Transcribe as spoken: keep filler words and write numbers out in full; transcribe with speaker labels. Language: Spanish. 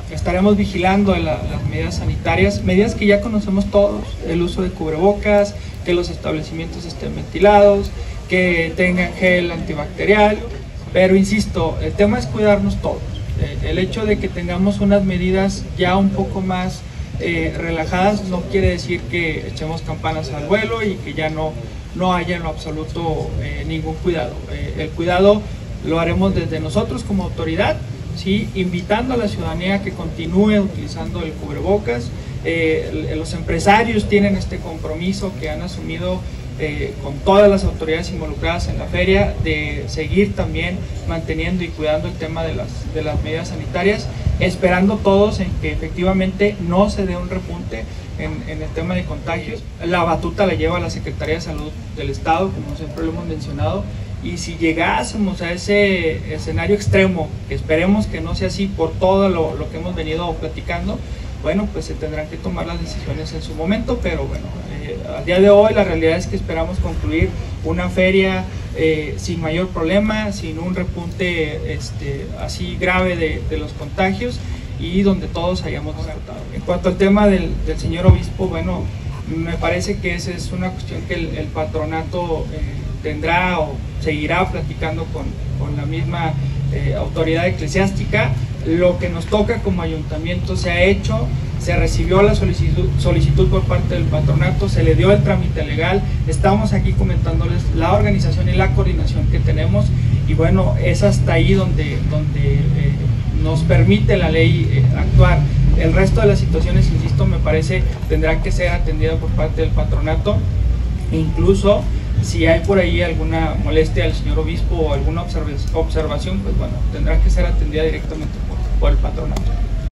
Speaker 1: estaremos vigilando la, las medidas sanitarias, medidas que ya conocemos todos, el uso de cubrebocas, que los establecimientos estén ventilados, que tengan gel antibacterial, pero insisto, el tema es cuidarnos todos. El hecho de que tengamos unas medidas ya un poco más eh, relajadas no quiere decir que echemos campanas al vuelo y que ya no, no haya en lo absoluto eh, ningún cuidado. Eh, el cuidado lo haremos desde nosotros como autoridad, ¿sí? Invitando a la ciudadanía que continúe utilizando el cubrebocas. Eh, los empresarios tienen este compromiso que han asumido Eh, con todas las autoridades involucradas en la feria, de seguir también manteniendo y cuidando el tema de las, de las medidas sanitarias, esperando todos en que efectivamente no se dé un repunte en, en el tema de contagios. La batuta la lleva la Secretaría de Salud del Estado, como siempre lo hemos mencionado, y si llegásemos a ese escenario extremo, que esperemos que no sea así por todo lo, lo que hemos venido platicando, bueno, pues se tendrán que tomar las decisiones en su momento, pero bueno, eh, al día de hoy la realidad es que esperamos concluir una feria eh, sin mayor problema, sin un repunte este, así grave de, de los contagios y donde todos hayamos disfrutado. En cuanto al tema del, del señor obispo, bueno, me parece que esa es una cuestión que el, el patronato eh, tendrá o seguirá platicando con, con la misma eh, autoridad eclesiástica. Lo que nos toca como ayuntamiento se ha hecho, se recibió la solicitud, solicitud por parte del patronato, se le dio el trámite legal, estamos aquí comentándoles la organización y la coordinación que tenemos y bueno, es hasta ahí donde, donde eh, nos permite la ley eh, actuar. El resto de las situaciones, insisto, me parece tendrán que ser atendidas por parte del patronato, incluso si hay por ahí alguna molestia al señor obispo o alguna observación, pues bueno, tendrá que ser atendida directamente por, por el patronato.